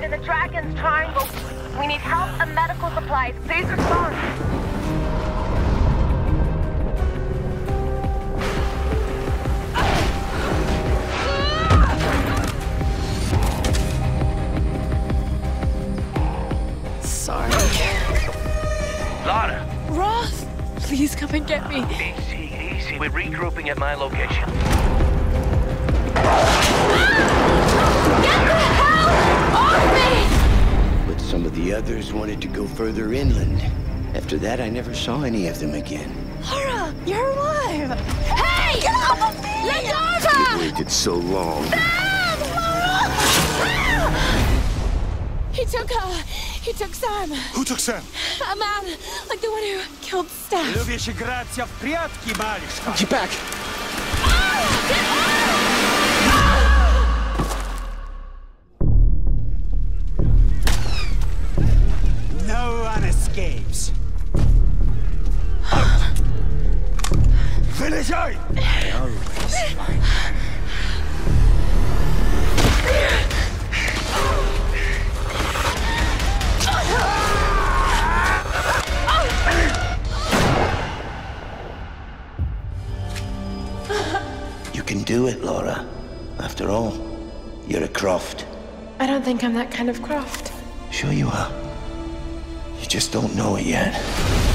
in the Dragon's Triangle. We need help and medical supplies. Please respond. Sorry. Lara! Roth! Please come and get me. Easy. We're regrouping at my location. Get the hell off me! But some of the others wanted to go further inland. After that, I never saw any of them again. Laura, you're alive! Hey! Get off of me! Ladova! Waited so long. He took Sam. Who took Sam? A man, like the one who killed Steph. Lubię się grać w прятки, малышка. Get back! No one escapes. Wyleżaj! I always find her. You can do it, Laura. After all, you're a Croft. I don't think I'm that kind of Croft. Sure you are. You just don't know it yet.